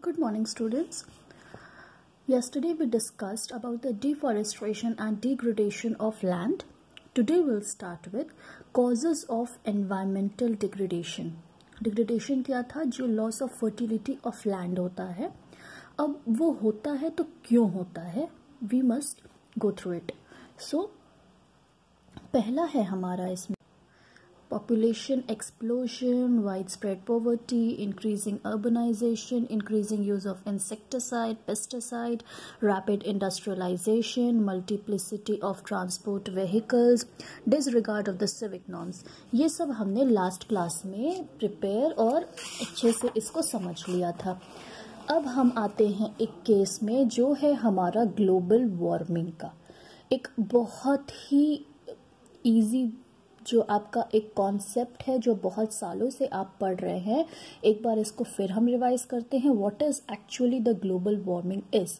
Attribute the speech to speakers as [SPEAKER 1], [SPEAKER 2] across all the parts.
[SPEAKER 1] Good morning, students. Yesterday we discussed about the deforestation and degradation of land. Today we'll start with causes of environmental degradation. Degradation क्या था? जो loss of fertility of land होता है. अब वो होता है तो क्यों होता है? We must go through it. So पहला है हमारा इसमें population explosion, widespread poverty, increasing urbanization, increasing use of insecticide, pesticide, rapid industrialization, multiplicity of transport vehicles, disregard of the civic norms. ये सब हमने लास्ट क्लास में प्रिपेयर और अच्छे से इसको समझ लिया था. अब हम आते हैं एक केस में जो है हमारा ग्लोबल वार्मिंग का. एक बहुत ही इजी जो आपका एक कॉन्सेप्ट है जो बहुत सालों से आप पढ़ रहे हैं. एक बार इसको फिर हम रिवाइज करते हैं. What is actually the global warming is?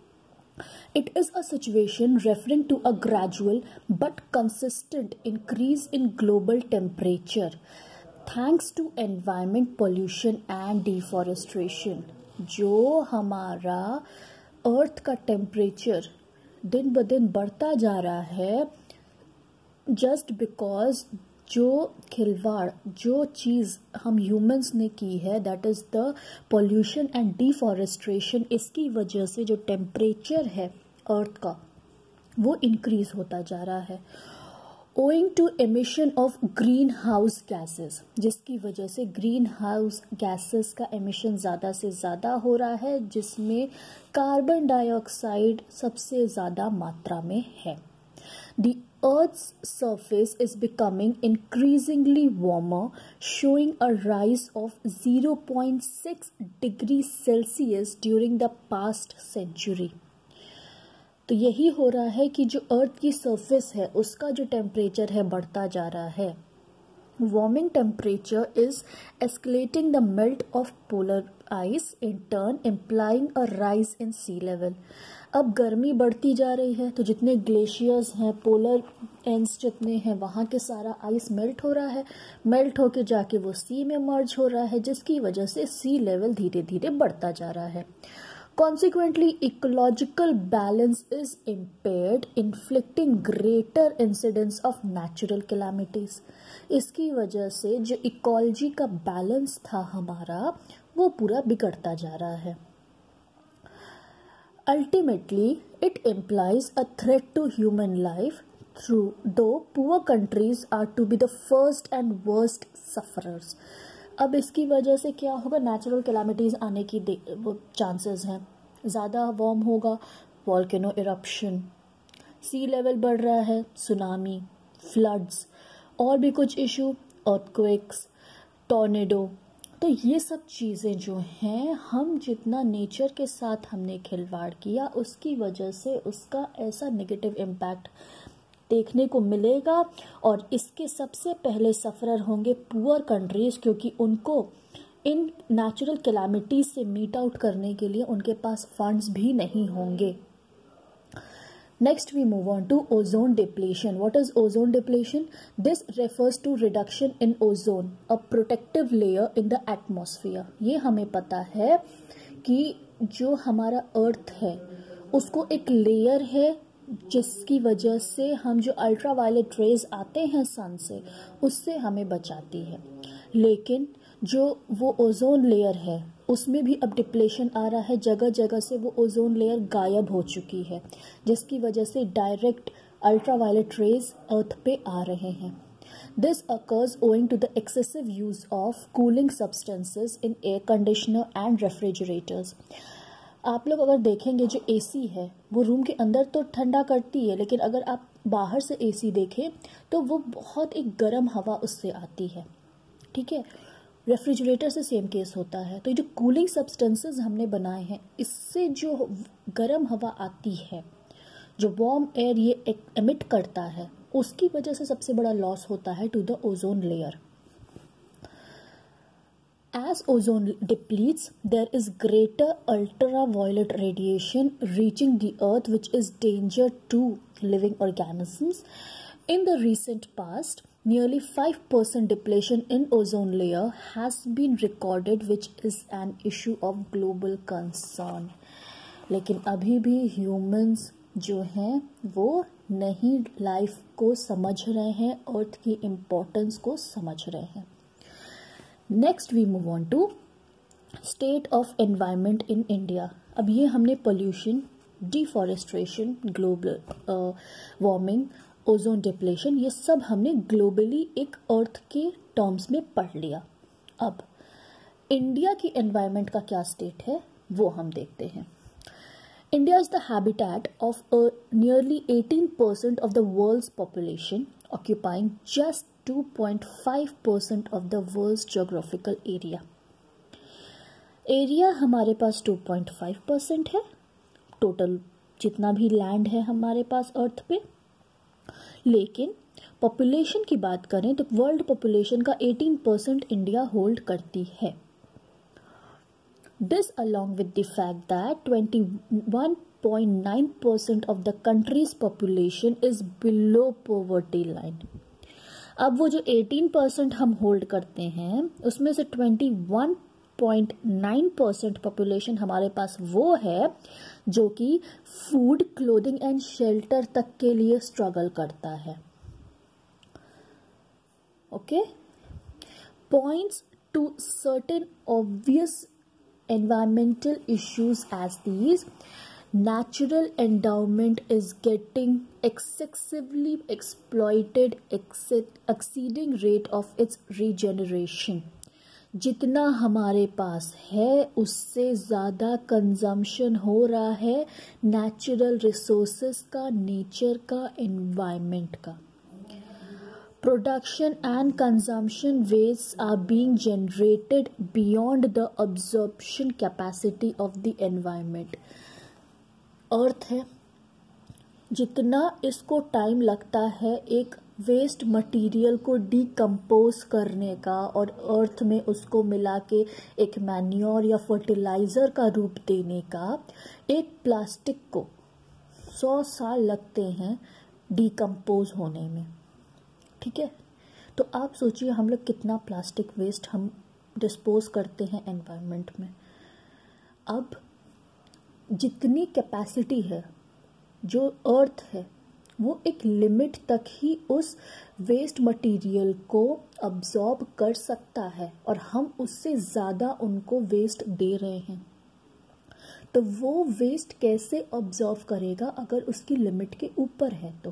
[SPEAKER 1] It is a situation referring to a gradual but consistent increase in global temperature thanks to environment pollution and deforestation. जो हमारा अर्थ का टेम्परेचर दिन ब दिन बढ़ता जा रहा है जस्ट बिकॉज जो खिलवाड़ जो चीज़ हम ह्यूमंस ने की है that is the pollution and deforestation. इसकी वजह से जो टेम्परेचर है अर्थ का वो इंक्रीज होता जा रहा है owing to emission of green house gases, जिसकी वजह से ग्रीन हाउस गैसेस का एमिशन ज़्यादा से ज़्यादा हो रहा है जिसमें कार्बन डाइऑक्साइड सबसे ज़्यादा मात्रा में है. The Earth's surface is becoming increasingly warmer, showing a rise of 0.6 degrees Celsius during the past century. तो यही हो रहा है कि जो अर्थ की सरफेस है उसका जो टेम्परेचर है बढ़ता जा रहा है. Warming temperature is escalating the melt of polar ice, in turn implying a rise in sea level. अब गर्मी बढ़ती जा रही है तो जितने ग्लेशियर्स हैं पोलर एंड्स जितने हैं वहाँ के सारा आइस मेल्ट हो रहा है. मेल्ट होके जाके वो सी में मर्ज हो रहा है जिसकी वजह से सी लेवल धीरे धीरे बढ़ता जा रहा है. Consequently, ecological balance is impaired, inflicting greater incidence of natural calamities. इसकी वजह से जो इकोलॉजी का बैलेंस था हमारा वो पूरा बिगड़ता जा रहा है. Ultimately, it implies a threat to human life, though poor countries are to be the first and worst sufferers. अब इसकी वजह से क्या होगा? नेचुरल कैलामिटीज़ आने की वो चांसेस हैं. ज़्यादा वार्म होगा, वॉल्केनो इरप्शन, सी लेवल बढ़ रहा है, सुनामी, फ्लड्स और भी कुछ इशू, अर्थक्वेक्स, टॉर्नेडो. तो ये सब चीज़ें जो हैं हम जितना नेचर के साथ हमने खिलवाड़ किया उसकी वजह से उसका ऐसा नेगेटिव इम्पैक्ट देखने को मिलेगा. और इसके सबसे पहले सफ़रर होंगे पुअर कंट्रीज़ क्योंकि उनको इन नेचुरल कैलामिटीज़ से मीट आउट करने के लिए उनके पास फंड्स भी नहीं होंगे. Next we move on to ozone depletion. What is ozone depletion? This refers to reduction in ozone, a protective layer in the atmosphere. ये हमें पता है कि जो हमारा अर्थ है उसको एक लेयर है जिसकी वजह से हम जो अल्ट्रा वायलेट रेज आते हैं सन से उससे हमें बचाती है. लेकिन जो वो ओजोन लेयर है उसमें भी अब डिप्लेशन आ रहा है. जगह जगह से वो ओजोन लेयर गायब हो चुकी है जिसकी वजह से direct ultra violet rays earth पे आ रहे हैं. This occurs owing to the excessive use of cooling substances in air conditioner and refrigerators. आप लोग अगर देखेंगे जो एसी है वो रूम के अंदर तो ठंडा करती है लेकिन अगर आप बाहर से एसी देखें तो वो बहुत एक गर्म हवा उससे आती है. ठीक है, रेफ्रिजरेटर से सेम केस होता है. तो जो कूलिंग सब्सटेंसेस हमने बनाए हैं इससे जो गर्म हवा आती है जो वार्म एयर ये एमिट करता है उसकी वजह से सबसे बड़ा लॉस होता है to the ozone layer. As ozone depletes, there is greater ultraviolet radiation reaching the earth which is danger to living organisms. In the recent past, nearly 5% depletion in ozone layer has been recorded, which is an issue of global concern. लेकिन अभी भी humans जो हैं वो नहीं life को समझ रहे हैं, अर्थ की इम्पोर्टेंस को समझ रहे हैं. Next we move on to state of environment in India. अब ये हमने pollution, deforestation, global warming, ozone depletion, ये सब हमने ग्लोबली एक अर्थ के टर्म्स में पढ़ लिया. अब इंडिया की एनवायरनमेंट का क्या स्टेट है वो हम देखते हैं. India is the habitat of nearly 18% of the world's population, occupying just 2.5% of the world's geographical area. Area हमारे पास 2.5% है टोटल जितना भी लैंड है हमारे पास अर्थ पे. लेकिन पॉपुलेशन की बात करें तो वर्ल्ड पॉपुलेशन का 18% इंडिया होल्ड करती है. This, along with the fact that 21.9% of the country's population is below poverty line. अब वो जो 18% हम होल्ड करते हैं उसमें से 21.9% पॉपुलेशन हमारे पास वो है जो कि फूड, क्लोथिंग एंड शेल्टर तक के लिए स्ट्रगल करता है. Okay, points to certain obvious environmental issues as these: natural endowment is getting excessively exploited, exceeding rate of its regeneration. जितना हमारे पास है उससे ज़्यादा कंजम्पशन हो रहा है नेचुरल रिसोर्सेस का, नेचर का, एनवायरनमेंट का. Production and consumption wastes are being generated beyond the absorption capacity of the environment. Earth है, जितना इसको टाइम लगता है एक वेस्ट मटेरियल को डिकम्पोज करने का और अर्थ में उसको मिला के एक मैन्योर या फर्टिलाइजर का रूप देने का, एक प्लास्टिक को 100 साल लगते हैं डिकम्पोज होने में. ठीक है, तो आप सोचिए हम लोग कितना प्लास्टिक वेस्ट हम डिस्पोज करते हैं एनवायरनमेंट में. अब जितनी कैपेसिटी है जो अर्थ है वो एक लिमिट तक ही उस वेस्ट मटेरियल को अब्जॉर्ब कर सकता है और हम उससे ज़्यादा उनको वेस्ट दे रहे हैं. तो वो वेस्ट कैसे अब्जॉर्ब करेगा अगर उसकी लिमिट के ऊपर है. तो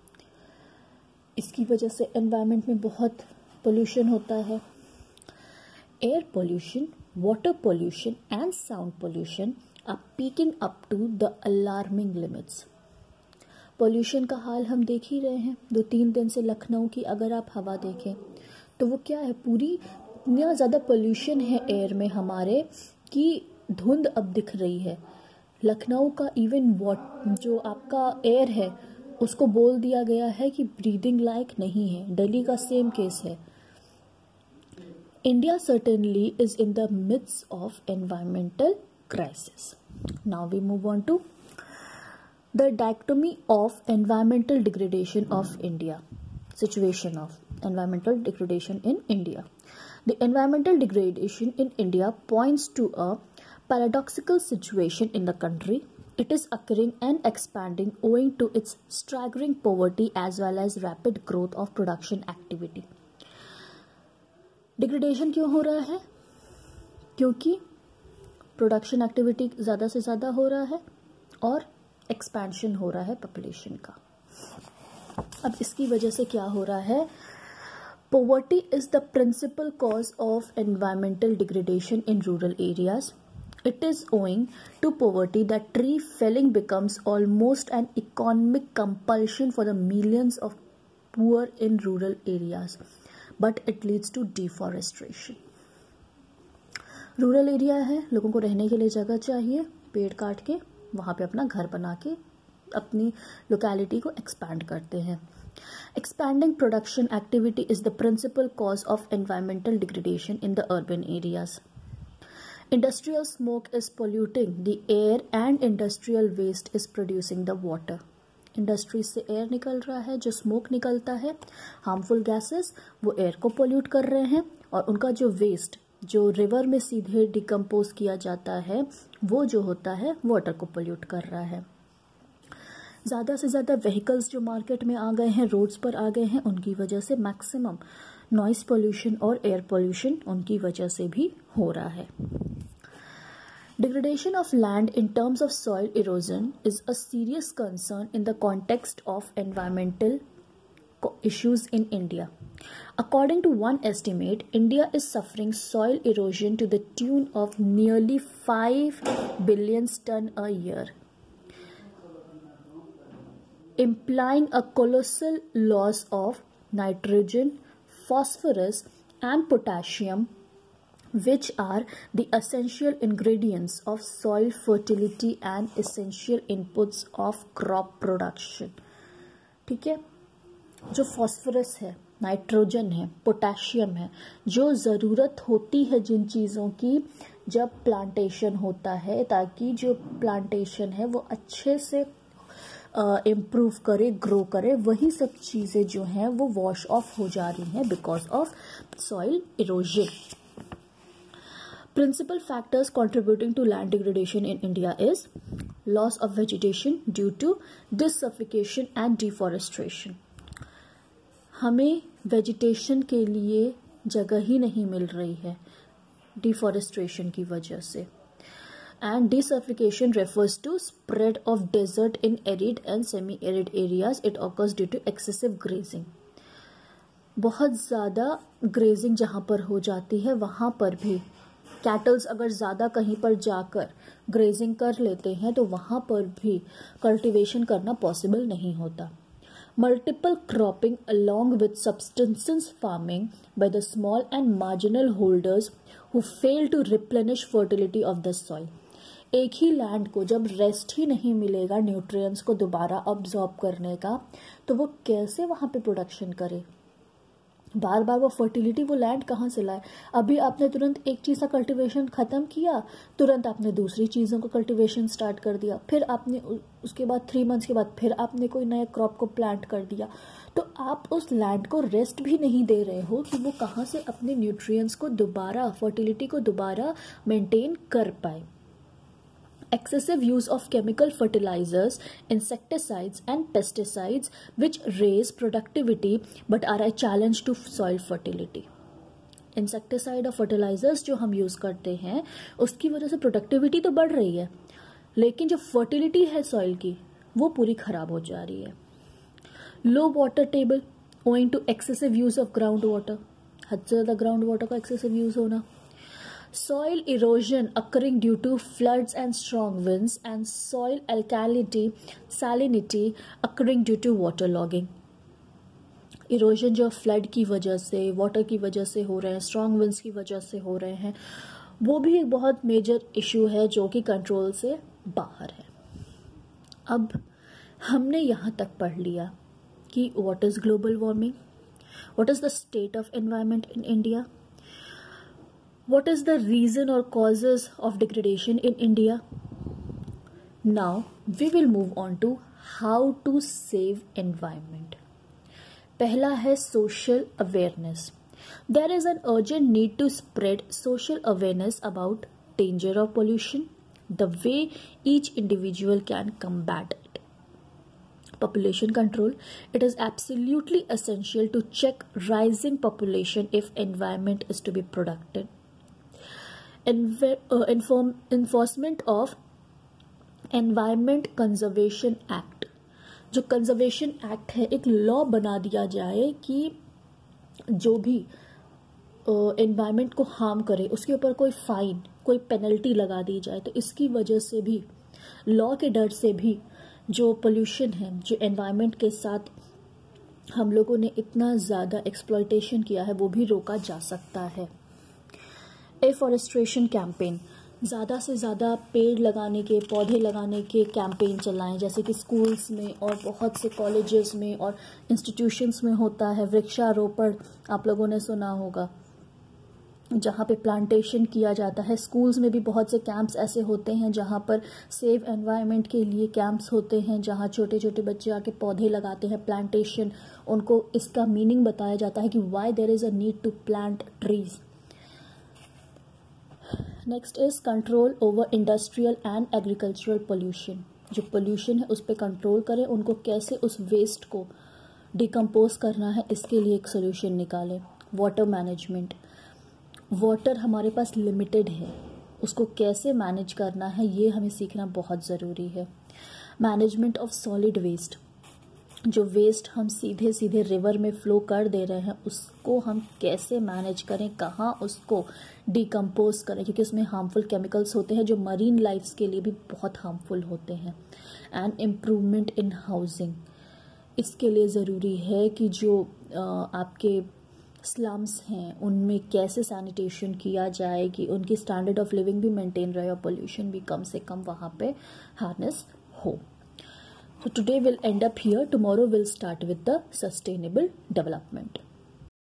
[SPEAKER 1] इसकी वजह से एनवायरनमेंट में बहुत पोल्यूशन होता है. Air pollution, water pollution and sound pollution are peaking up to the alarming limits. Pollution का हाल हम देख ही रहे हैं. 2-3 दिन से लखनऊ की अगर आप हवा देखें तो वो क्या है, पूरी इतना ज़्यादा पोल्यूशन है एयर में हमारे कि धुंध अब दिख रही है. लखनऊ का इवन जो आपका एयर है उसको बोल दिया गया है कि ब्रीदिंग लायक नहीं है. दिल्ली का सेम केस है. India certainly is in the midst of environmental crisis. Now we move on to the dichotomy of environmental degradation of India. Situation of environmental degradation in India. The environmental degradation in India points to a paradoxical situation in the country. It is occurring and expanding owing to its staggering poverty as well as rapid growth of production activity. Degradation क्यों हो रहा है? क्योंकि production activity ज़्यादा से ज़्यादा हो रहा है और एक्सपेंशन हो रहा है पॉपुलेशन का. अब इसकी वजह से क्या हो रहा है? Poverty is the principal cause of environmental degradation in rural areas. It is owing to poverty that tree felling becomes almost an economic compulsion for the millions of poor in rural areas, but it leads to deforestation. Rural area है, लोगों को रहने के लिए जगह चाहिए, पेड़ काट के वहाँ पे अपना घर बना के अपनी लोकेलिटी को एक्सपैंड करते हैं. Expanding production activity is the principal cause of environmental degradation in the urban areas. Industrial smoke is polluting the air and industrial waste is producing the water. Industry से एयर निकल रहा है, जो smoke निकलता है, harmful gases, वो air को pollute कर रहे हैं, और उनका जो वेस्ट जो रिवर में सीधे डिकम्पोज किया जाता है वो जो होता है वाटर को पोल्यूट कर रहा है। ज़्यादा से ज़्यादा व्हीकल्स जो मार्केट में आ गए हैं, रोड्स पर आ गए हैं, उनकी वजह से मैक्सिमम नॉइस पोल्यूशन और एयर पोल्यूशन उनकी वजह से भी हो रहा है। Degradation of land in terms of soil erosion is a serious concern in the context of environmental issues in India. According to one estimate, India is suffering soil erosion to the tune of nearly 5 billion tons a year, implying a colossal loss of nitrogen, phosphorus, and potassium, which are the essential ingredients of soil fertility and essential inputs of crop production. ठीक है, जो phosphorus है, nitrogen है, potassium है, जो ज़रूरत होती है जिन चीज़ों की जब प्लांटेशन होता है, ताकि जो प्लांटेशन है वो अच्छे से इम्प्रूव करे, ग्रो करे, वही सब चीज़ें जो हैं वो वॉश ऑफ हो जा रही हैं because of soil erosion. Principal factors contributing to land degradation in India is loss of vegetation due to desertification and deforestation. हमें वेजिटेशन के लिए जगह ही नहीं मिल रही है डिफॉरेस्ट्रेशन की वजह से. And desertification refers to spread of desert in arid and semi-arid areas. It occurs due to excessive grazing. बहुत ज़्यादा ग्रेजिंग जहाँ पर हो जाती है वहाँ पर भी कैटल्स अगर ज़्यादा कहीं पर जाकर ग्रेजिंग कर लेते हैं तो वहाँ पर भी कल्टीवेशन करना पॉसिबल नहीं होता. Multiple cropping along with substances farming by the small and marginal holders who fail to replenish fertility of the soil. एक ही लैंड को जब रेस्ट ही नहीं मिलेगा न्यूट्रिएंट्स को दोबारा अब्जॉर्ब करने का, तो वो कैसे वहाँ पे प्रोडक्शन करे. बार बार वो फर्टिलिटी वो लैंड कहाँ से लाए. अभी आपने तुरंत एक चीज़ का कल्टीवेशन ख़त्म किया, तुरंत आपने दूसरी चीज़ों का कल्टीवेशन स्टार्ट कर दिया, फिर आपने उसके बाद 3 मंथ्स के बाद फिर आपने कोई नए क्रॉप को प्लांट कर दिया. तो आप उस लैंड को रेस्ट भी नहीं दे रहे हो कि वो कहाँ से अपने न्यूट्रिएंट्स को दोबारा, फर्टिलिटी को दोबारा मेंटेन कर पाए. Excessive use of chemical fertilizers, insecticides and pesticides which raise productivity but are a challenge to soil fertility. Insecticide और फर्टिलाइजर्स जो हम यूज़ करते हैं उसकी वजह से प्रोडक्टिविटी तो बढ़ रही है, लेकिन जो फर्टिलिटी है सॉइल की वो पूरी ख़राब हो जा रही है. Low water table owing to excessive use of ground water, हद से ज़्यादा ग्राउंड वाटर का एक्सेसिव यूज़ होना. Soil erosion occurring due to floods and strong winds, and soil salinity occurring due to waterlogging. Erosion जो flood की वजह से, water की वजह से हो रहे हैं, स्ट्रॉन्ग विंड्स की वजह से हो रहे हैं, वो भी एक बहुत मेजर इशू है जो कि कंट्रोल से बाहर है. अब हमने यहाँ तक पढ़ लिया कि what is global warming, what is the state of environment in India, what is the reason or causes of degradation in India. Now we will move on to how to save environment. पहला है social awareness. There is an urgent need to spread social awareness about danger of pollution, the way each individual can combat it. Population control. It is absolutely essential to check rising population if environment is to be protected. Enforcement of environment conservation act. जो conservation act है, एक law बना दिया जाए कि जो भी environment को हार्म करे उसके ऊपर कोई फाइन, कोई पेनल्टी लगा दी जाए. तो इसकी वजह से भी, लॉ के डर से भी जो पोल्यूशन है, जो एनवायरमेंट के साथ हम लोगों ने इतना ज़्यादा एक्सप्लॉयटेशन किया है, वो भी रोका जा सकता है. Afforestation campaign. ज़्यादा से ज़्यादा पेड़ लगाने के, पौधे लगाने के कैंपेन चलाएं, जैसे कि स्कूल्स में और बहुत से कॉलेजेस में और इंस्टीट्यूशंस में होता है वृक्षारोपण. आप लोगों ने सुना होगा. जहाँ पे प्लांटेशन किया जाता है। स्कूल्स में भी बहुत से कैंप्स ऐसे होते हैं जहाँ पर सेव एनवायरनमेंट के लिए कैंप्स होते हैं, जहाँ छोटे छोटे बच्चे आके पौधे लगाते हैं, प्लांटेशन, उनको इसका मीनिंग बताया जाता है कि why there is a need to plant trees. Next is control over industrial and agricultural pollution. जो पोल्यूशन है उस पर कंट्रोल करें, उनको कैसे उस वेस्ट को डिकम्पोज करना है इसके लिए एक सोल्यूशन निकालें। वाटर मैनेजमेंट, वाटर हमारे पास लिमिटेड है, उसको कैसे मैनेज करना है ये हमें सीखना बहुत ज़रूरी है। मैनेजमेंट ऑफ सॉलिड वेस्ट, जो वेस्ट हम सीधे सीधे रिवर में फ्लो कर दे रहे हैं उसको हम कैसे मैनेज करें, कहाँ उसको डिकम्पोज करें, क्योंकि उसमें हार्मफुल केमिकल्स होते हैं जो मरीन लाइफ्स के लिए भी बहुत हार्मफुल होते हैं। एंड इम्प्रूवमेंट इन हाउसिंग, इसके लिए ज़रूरी है कि जो आपके स्लम्स हैं उनमें कैसे सैनिटेशन किया जाए कि उनकी स्टैंडर्ड ऑफ लिविंग भी मेंटेन रहे और पोल्यूशन भी कम से कम वहाँ पे हार्नेस हो। So today we'll end up here. Tomorrow we'll start with the sustainable development.